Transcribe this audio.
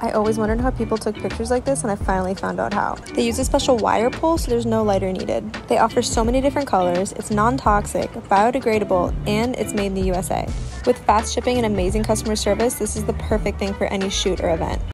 I always wondered how people took pictures like this, and I finally found out how. They use a special wire pull, so there's no lighter needed. They offer so many different colors, it's non-toxic, biodegradable, and it's made in the USA. With fast shipping and amazing customer service, this is the perfect thing for any shoot or event.